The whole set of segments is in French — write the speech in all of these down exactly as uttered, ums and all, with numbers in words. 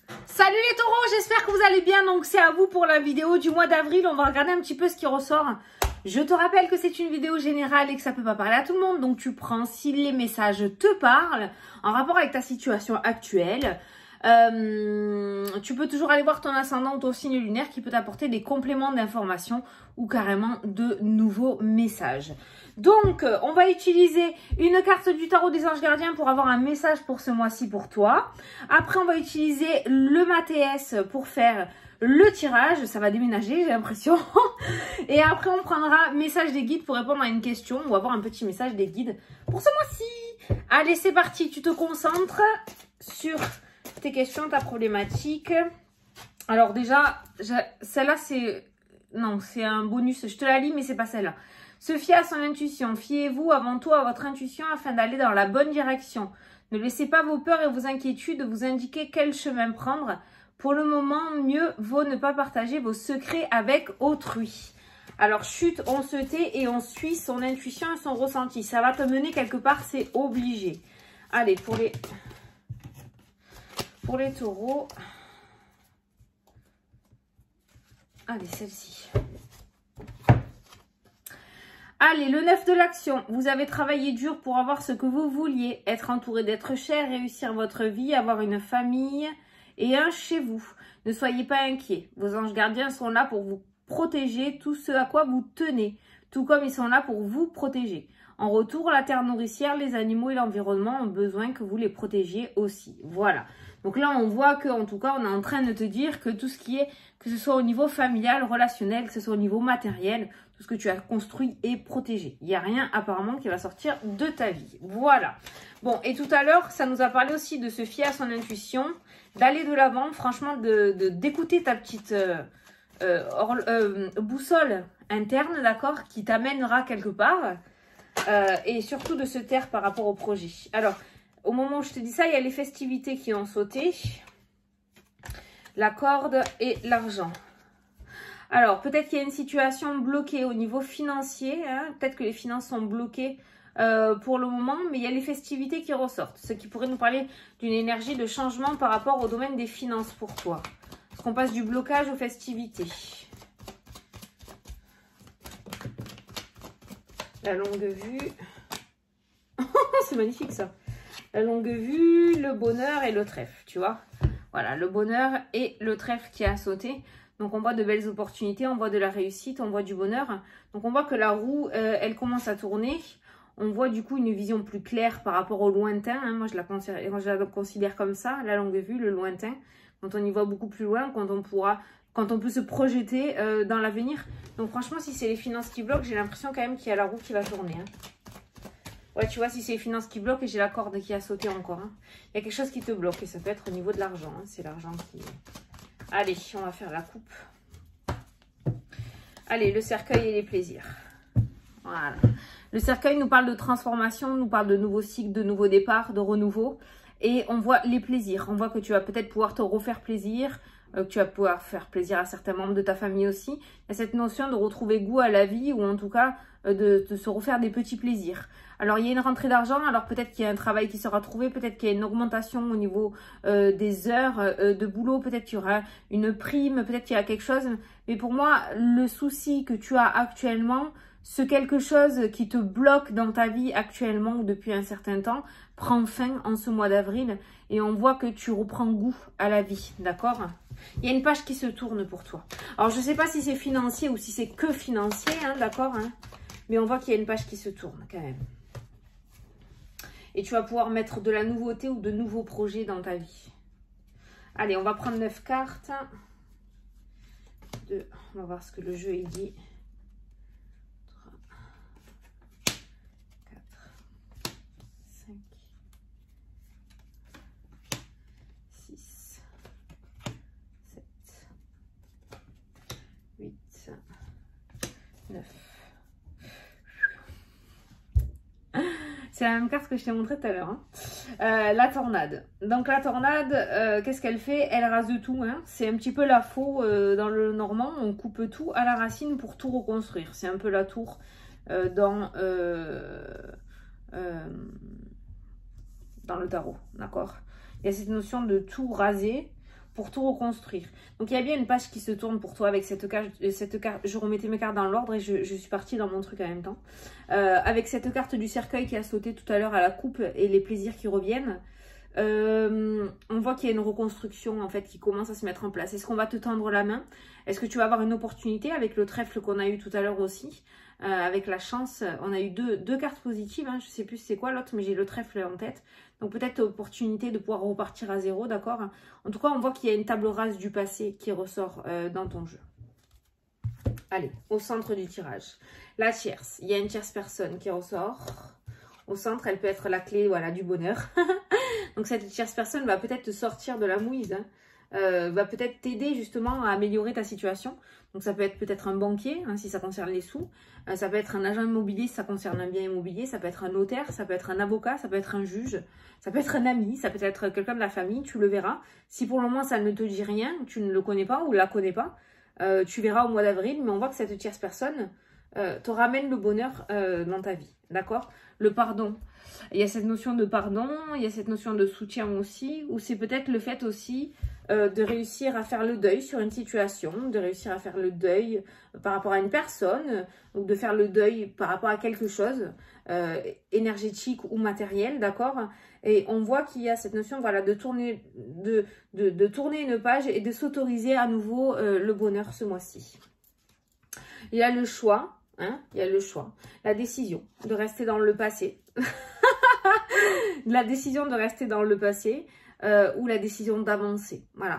Salut les taureaux, j'espère que vous allez bien. Donc c'est à vous pour la vidéo du mois d'avril. On va regarder un petit peu ce qui ressort. Je te rappelle que c'est une vidéo générale et que ça peut pas parler à tout le monde. Donc tu prends si les messages te parlent en rapport avec ta situation actuelle. Euh, tu peux toujours aller voir ton ascendant ou ton signe lunaire qui peut t'apporter des compléments d'informations ou carrément de nouveaux messages. Donc, on va utiliser une carte du tarot des anges gardiens pour avoir un message pour ce mois-ci pour toi. Après, on va utiliser le Mathes pour faire le tirage. Ça va déménager, j'ai l'impression. Et après, on prendra message des guides pour répondre à une question ou avoir un petit message des guides pour ce mois-ci. Allez, c'est parti. Tu te concentres sur tes questions, ta problématique. Alors déjà, celle-là, c'est... Non, c'est un bonus. Je te la lis, mais c'est pas celle-là. Se fier à son intuition. Fiez-vous avant tout à votre intuition afin d'aller dans la bonne direction. Ne laissez pas vos peurs et vos inquiétudes vous indiquer quel chemin prendre. Pour le moment, mieux vaut ne pas partager vos secrets avec autrui. Alors, chut, on se tait et on suit son intuition et son ressenti. Ça va te mener quelque part, c'est obligé. Allez, pour les... Pour les taureaux, allez, celle-ci. Allez, le neuf de l'action. Vous avez travaillé dur pour avoir ce que vous vouliez. Être entouré d'êtres chers, réussir votre vie, avoir une famille et un chez vous. Ne soyez pas inquiets. Vos anges gardiens sont là pour vous protéger tout ce à quoi vous tenez. Tout comme ils sont là pour vous protéger. En retour, la terre nourricière, les animaux et l'environnement ont besoin que vous les protégiez aussi. Voilà. Donc là, on voit que, en tout cas, on est en train de te dire que tout ce qui est, que ce soit au niveau familial, relationnel, que ce soit au niveau matériel, tout ce que tu as construit est protégé. Il n'y a rien apparemment qui va sortir de ta vie. Voilà. Bon, et tout à l'heure, ça nous a parlé aussi de se fier à son intuition, d'aller de l'avant, franchement, de d'écouter ta petite euh, euh, or, euh, boussole interne, d'accord, qui t'amènera quelque part, euh, et surtout de se taire par rapport au projet. Alors, au moment où je te dis ça, il y a les festivités qui ont sauté, la corde et l'argent. Alors, peut-être qu'il y a une situation bloquée au niveau financier, hein, peut-être que les finances sont bloquées euh, pour le moment, mais il y a les festivités qui ressortent, ce qui pourrait nous parler d'une énergie de changement par rapport au domaine des finances pour toi. Parce qu'on passe du blocage aux festivités. La longue vue. C'est magnifique ça. La longue vue, le bonheur et le trèfle, tu vois. Voilà, le bonheur et le trèfle qui a sauté. Donc, on voit de belles opportunités, on voit de la réussite, on voit du bonheur. Donc, on voit que la roue, euh, elle commence à tourner. On voit du coup une vision plus claire par rapport au lointain. Hein. Moi, je la, considère, je la considère comme ça, la longue vue, le lointain. Quand on y voit beaucoup plus loin, quand on pourra, quand on peut se projeter euh, dans l'avenir. Donc, franchement, si c'est les finances qui bloquent, j'ai l'impression quand même qu'il y a la roue qui va tourner. Hein. Ouais, tu vois, si c'est les finances qui bloquent et j'ai la corde qui a sauté encore. Hein. Il y a quelque chose qui te bloque et ça peut être au niveau de l'argent. Hein. C'est l'argent qui... Allez, on va faire la coupe. Allez, le cercueil et les plaisirs. Voilà. Le cercueil nous parle de transformation, nous parle de nouveaux cycles, de nouveaux départs, de renouveau. Et on voit les plaisirs. On voit que tu vas peut-être pouvoir te refaire plaisir, euh, que tu vas pouvoir faire plaisir à certains membres de ta famille aussi. Il y a cette notion de retrouver goût à la vie ou en tout cas euh, de, de se refaire des petits plaisirs. Alors, il y a une rentrée d'argent, alors peut-être qu'il y a un travail qui sera trouvé, peut-être qu'il y a une augmentation au niveau euh, des heures euh, de boulot, peut-être qu'il y aura une prime, peut-être qu'il y a quelque chose. Mais pour moi, le souci que tu as actuellement, ce quelque chose qui te bloque dans ta vie actuellement ou depuis un certain temps, prend fin en ce mois d'avril et on voit que tu reprends goût à la vie, d'accord? Il y a une page qui se tourne pour toi. Alors, je ne sais pas si c'est financier ou si c'est que financier, hein, d'accord, hein, mais on voit qu'il y a une page qui se tourne quand même. Et tu vas pouvoir mettre de la nouveauté ou de nouveaux projets dans ta vie. Allez, on va prendre neuf cartes. Deux. On va voir ce que le jeu il dit. trois, quatre, cinq, six, sept, huit, neuf. C'est la même carte que je t'ai montré tout à l'heure. Hein. Euh, la tornade. Donc la tornade, euh, qu'est-ce qu'elle fait? Elle rase de tout. Hein. C'est un petit peu la faux euh, dans le normand. On coupe tout à la racine pour tout reconstruire. C'est un peu la tour euh, dans, euh, euh, dans le tarot. D'accord? Il y a cette notion de tout raser pour tout reconstruire. Donc, il y a bien une page qui se tourne pour toi avec cette carte. Cette carte je remettais mes cartes dans l'ordre et je, je suis partie dans mon truc en même temps. Euh, avec cette carte du cercueil qui a sauté tout à l'heure à la coupe et les plaisirs qui reviennent. Euh, on voit qu'il y a une reconstruction en fait qui commence à se mettre en place. Est-ce qu'on va te tendre la main? Est-ce que tu vas avoir une opportunité avec le trèfle qu'on a eu tout à l'heure aussi, euh, avec la chance? On a eu deux, deux cartes positives, hein. Je sais plus c'est quoi l'autre, mais j'ai le trèfle en tête. Donc peut-être opportunité de pouvoir repartir à zéro, d'accord? En tout cas, on voit qu'il y a une table rase du passé qui ressort euh, dans ton jeu. Allez, au centre du tirage, la tierce. Il y a une tierce personne qui ressort. Au centre, elle peut être la clé, voilà, du bonheur. Donc cette tierce personne va peut-être te sortir de la mouise, hein. euh, va peut-être t'aider justement à améliorer ta situation. Donc ça peut être peut-être un banquier, hein, si ça concerne les sous. Euh, ça peut être un agent immobilier si ça concerne un bien immobilier. Ça peut être un notaire, ça peut être un avocat, ça peut être un juge. Ça peut être un ami, ça peut être quelqu'un de la famille, tu le verras. Si pour le moment ça ne te dit rien, tu ne le connais pas ou la connais pas, euh, tu verras au mois d'avril. Mais on voit que cette tierce personne euh, te ramène le bonheur euh, dans ta vie, d'accord? Le pardon. Il y a cette notion de pardon, il y a cette notion de soutien aussi, ou c'est peut-être le fait aussi euh, de réussir à faire le deuil sur une situation, de réussir à faire le deuil par rapport à une personne, ou de faire le deuil par rapport à quelque chose euh, énergétique ou matériel, d'accord? Et on voit qu'il y a cette notion, voilà, de tourner, de, de, de tourner une page et de s'autoriser à nouveau euh, le bonheur ce mois-ci. Il y a le choix, hein, il y a le choix, la décision de rester dans le passé. La décision de rester dans le passé euh, ou la décision d'avancer. Voilà.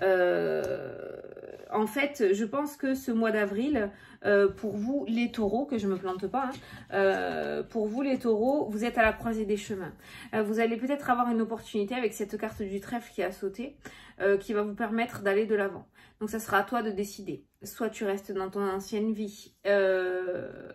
Euh, en fait, je pense que ce mois d'avril, euh, pour vous les taureaux, que je ne me plante pas, hein, euh, pour vous les taureaux, vous êtes à la croisée des chemins. Euh, vous allez peut-être avoir une opportunité avec cette carte du trèfle qui a sauté, euh, qui va vous permettre d'aller de l'avant. Donc, ça sera à toi de décider. Soit tu restes dans ton ancienne vie, euh,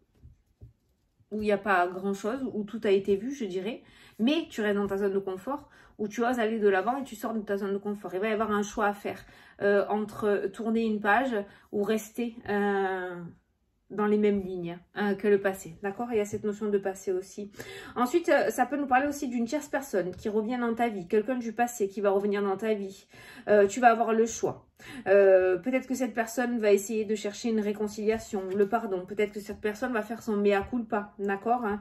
où il n'y a pas grand-chose, où tout a été vu, je dirais, mais tu restes dans ta zone de confort, où tu oses aller de l'avant et tu sors de ta zone de confort. Il va y avoir un choix à faire euh, entre tourner une page ou rester euh, dans les mêmes lignes euh, que le passé, d'accord? Il y a cette notion de passé aussi. Ensuite, euh, ça peut nous parler aussi d'une tierce personne qui revient dans ta vie, quelqu'un du passé qui va revenir dans ta vie. Euh, tu vas avoir le choix. Euh, peut-être que cette personne va essayer de chercher une réconciliation, le pardon. Peut-être que cette personne va faire son mea culpa, d'accord, hein?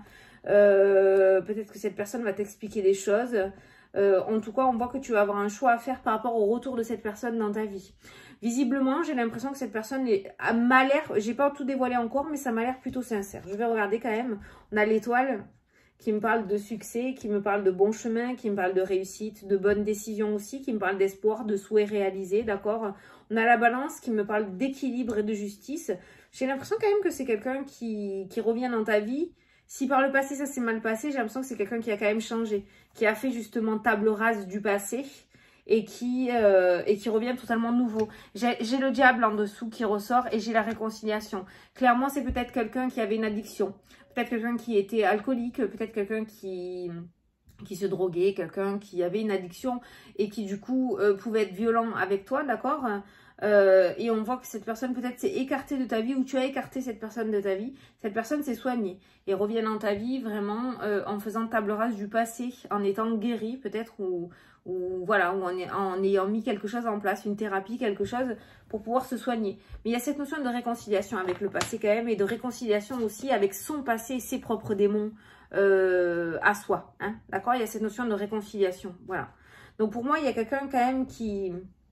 euh, Peut-être que cette personne va t'expliquer des choses. Euh, en tout cas, on voit que tu vas avoir un choix à faire par rapport au retour de cette personne dans ta vie. Visiblement, j'ai l'impression que cette personne est, a m'a l'air, j'ai pas tout dévoilé encore, mais ça m'a l'air plutôt sincère. Je vais regarder quand même. On a l'étoile qui me parle de succès, qui me parle de bon chemin, qui me parle de réussite, de bonnes décisions aussi, qui me parle d'espoir, de souhaits réalisés, d'accord? On a la balance qui me parle d'équilibre et de justice. J'ai l'impression quand même que c'est quelqu'un qui, qui revient dans ta vie. Si par le passé ça s'est mal passé, j'ai l'impression que c'est quelqu'un qui a quand même changé, qui a fait justement table rase du passé et qui, euh, et qui revient totalement nouveau. J'ai le diable en dessous qui ressort et j'ai la réconciliation. Clairement, c'est peut-être quelqu'un qui avait une addiction. Peut-être quelqu'un qui était alcoolique, peut-être quelqu'un qui, qui se droguait, quelqu'un qui avait une addiction et qui du coup euh, pouvait être violent avec toi, d'accord? euh, Et on voit que cette personne peut-être s'est écartée de ta vie ou tu as écarté cette personne de ta vie. Cette personne s'est soignée et revient dans ta vie vraiment euh, en faisant table rase du passé, en étant guérie peut-être ou, ou voilà, ou en, en ayant mis quelque chose en place, une thérapie, quelque chose pour pouvoir se soigner. Mais il y a cette notion de réconciliation avec le passé quand même et de réconciliation aussi avec son passé et ses propres démons euh, à soi, hein, d'accord? Il y a cette notion de réconciliation, voilà. Donc pour moi, il y a quelqu'un quand même qui...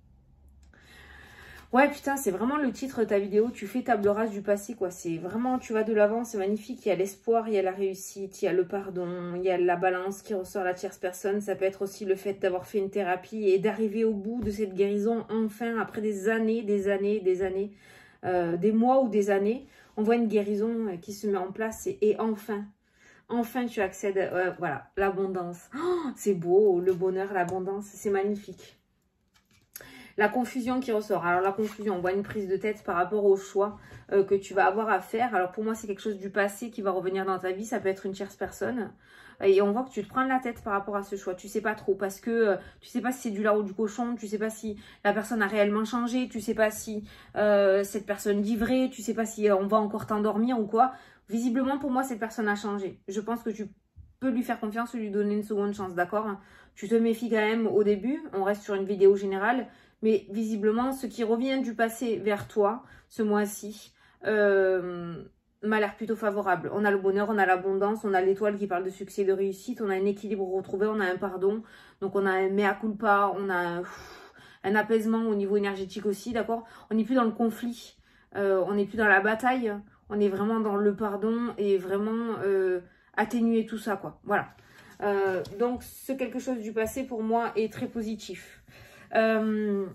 Ouais, putain, c'est vraiment le titre de ta vidéo. Tu fais table rase du passé, quoi. C'est vraiment, tu vas de l'avant, c'est magnifique. Il y a l'espoir, il y a la réussite, il y a le pardon, il y a la balance qui ressort, la tierce personne. Ça peut être aussi le fait d'avoir fait une thérapie et d'arriver au bout de cette guérison, enfin, après des années, des années, des années, euh, des mois ou des années. On voit une guérison qui se met en place et, et enfin, enfin, tu accèdes, euh, voilà, l'abondance. Oh, c'est beau, le bonheur, l'abondance, c'est magnifique. La confusion qui ressort. Alors la confusion, on voit une prise de tête par rapport au choix euh, que tu vas avoir à faire. Alors pour moi, c'est quelque chose du passé qui va revenir dans ta vie. Ça peut être une tierce personne. Et on voit que tu te prends la tête par rapport à ce choix. Tu sais pas trop parce que euh, tu sais pas si c'est du lard ou du cochon. Tu sais pas si la personne a réellement changé. Tu sais pas si euh, cette personne dit vrai. Tu sais pas si euh, on va encore t'endormir ou quoi. Visiblement, pour moi, cette personne a changé. Je pense que tu peux lui faire confiance, lui donner une seconde chance, d'accord? Tu te méfies quand même au début, on reste sur une vidéo générale, mais visiblement, ce qui revient du passé vers toi, ce mois-ci, euh, m'a l'air plutôt favorable. On a le bonheur, on a l'abondance, on a l'étoile qui parle de succès et de réussite, on a un équilibre retrouvé, on a un pardon, donc on a un mea culpa, on a un, un apaisement au niveau énergétique aussi, d'accord? On n'est plus dans le conflit, euh, on n'est plus dans la bataille, on est vraiment dans le pardon et vraiment euh, atténuer tout ça, quoi. Voilà. Euh, donc, ce quelque chose du passé, pour moi, est très positif. Euh,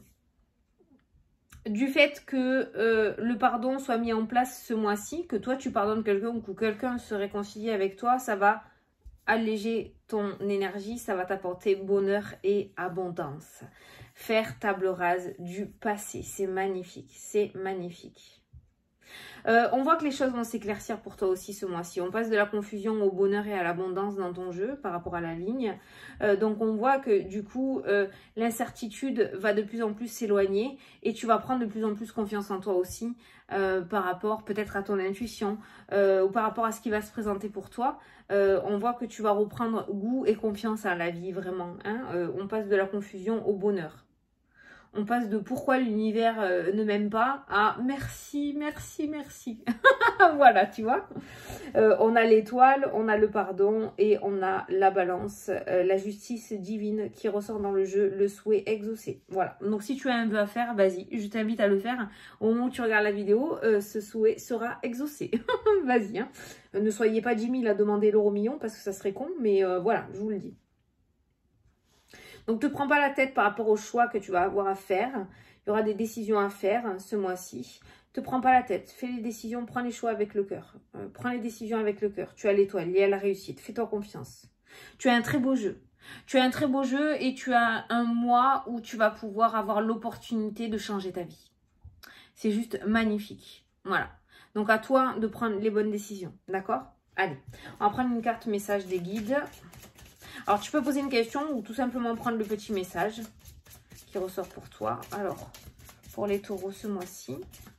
du fait que euh, le pardon soit mis en place ce mois-ci, que toi tu pardonnes quelqu'un ou que quelqu'un se réconcilie avec toi, ça va alléger ton énergie, ça va t'apporter bonheur et abondance. Faire table rase du passé, c'est magnifique, c'est magnifique. Euh, on voit que les choses vont s'éclaircir pour toi aussi ce mois-ci. On passe de la confusion au bonheur et à l'abondance dans ton jeu par rapport à la ligne. Euh, donc on voit que du coup, euh, l'incertitude va de plus en plus s'éloigner et tu vas prendre de plus en plus confiance en toi aussi euh, par rapport peut-être à ton intuition euh, ou par rapport à ce qui va se présenter pour toi. Euh, on voit que tu vas reprendre goût et confiance à la vie vraiment. Hein. Euh, on passe de la confusion au bonheur. On passe de pourquoi l'univers euh, ne m'aime pas à merci, merci, merci. Voilà, tu vois. Euh, on a l'étoile, on a le pardon et on a la balance, euh, la justice divine qui ressort dans le jeu, le souhait exaucé. Voilà. Donc si tu as un vœu à faire, vas-y, je t'invite à le faire. Au moment où tu regardes la vidéo, euh, ce souhait sera exaucé. Vas-y, hein. Ne soyez pas dix mille à demander l'euro million parce que ça serait con, mais euh, voilà, je vous le dis. Donc, ne te prends pas la tête par rapport au choix que tu vas avoir à faire. Il y aura des décisions à faire ce mois-ci. Ne te prends pas la tête. Fais les décisions, prends les choix avec le cœur. Euh, prends les décisions avec le cœur. Tu as l'étoile, liée à la réussite. Fais-toi confiance. Tu as un très beau jeu. Tu as un très beau jeu et tu as un mois où tu vas pouvoir avoir l'opportunité de changer ta vie. C'est juste magnifique. Voilà. Donc, à toi de prendre les bonnes décisions. D'accord? Allez, on va prendre une carte message des guides. Alors, tu peux poser une question ou tout simplement prendre le petit message qui ressort pour toi. Alors, pour les taureaux ce mois-ci.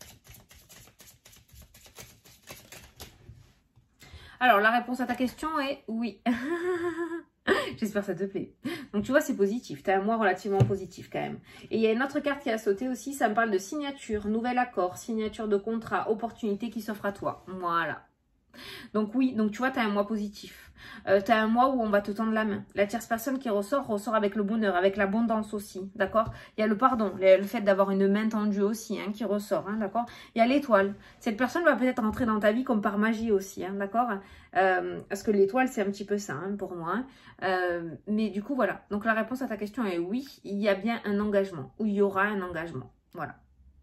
Alors, la réponse à ta question est oui. J'espère que ça te plaît. Donc, tu vois, c'est positif. Tu as un mois relativement positif quand même. Et il y a une autre carte qui a sauté aussi. Ça me parle de signature, nouvel accord, signature de contrat, opportunité qui s'offre à toi. Voilà. Donc oui, donc tu vois, tu as un mois positif. Euh, tu as un mois où on va te tendre la main. La tierce personne qui ressort, ressort avec le bonheur, avec l'abondance aussi, d'accord? Il y a le pardon, le, le fait d'avoir une main tendue aussi, hein, qui ressort, hein, d'accord? Il y a l'étoile. Cette personne va peut-être rentrer dans ta vie comme par magie aussi, hein, d'accord? euh, Parce que l'étoile, c'est un petit peu ça, hein, pour moi. Hein. Euh, mais du coup, voilà. Donc la réponse à ta question est oui, il y a bien un engagement, ou il y aura un engagement. Voilà.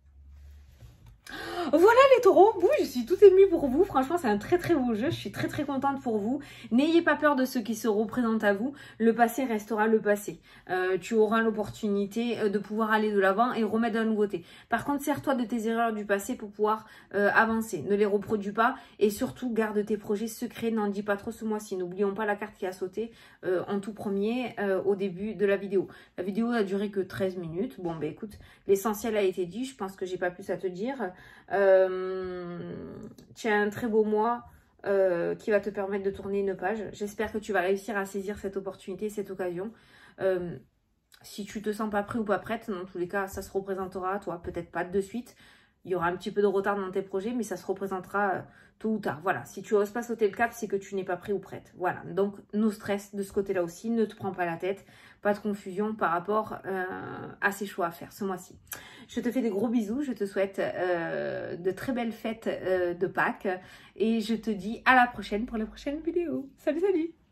Voilà les taureaux, oui, je suis tout émue pour vous, franchement c'est un très très beau jeu, je suis très très contente pour vous. N'ayez pas peur de ce qui se représente à vous, le passé restera le passé. Euh, tu auras l'opportunité de pouvoir aller de l'avant et remettre de la nouveauté. Par contre, sers-toi de tes erreurs du passé pour pouvoir euh, avancer, ne les reproduis pas et surtout garde tes projets secrets, n'en dis pas trop ce mois-ci. N'oublions pas la carte qui a sauté euh, en tout premier euh, au début de la vidéo. La vidéo a duré que treize minutes, bon ben écoute, l'essentiel a été dit, je pense que j'ai pas plus à te dire. Euh, tu as un très beau mois euh, qui va te permettre de tourner une page. J'espère que tu vas réussir à saisir cette opportunité, cette occasion. Euh, si tu te sens pas prêt ou pas prête, dans tous les cas, ça se représentera à toi. Peut-être pas de suite. Il y aura un petit peu de retard dans tes projets, mais ça se représentera euh, tôt ou tard. Voilà, si tu n'oses pas sauter le cap, c'est que tu n'es pas prêt ou prête. Voilà, donc no stress de ce côté-là aussi. Ne te prends pas la tête. Pas de confusion par rapport euh, à ces choix à faire ce mois-ci. Je te fais des gros bisous. Je te souhaite euh, de très belles fêtes euh, de Pâques. Et je te dis à la prochaine pour les prochaines vidéos. Salut, salut!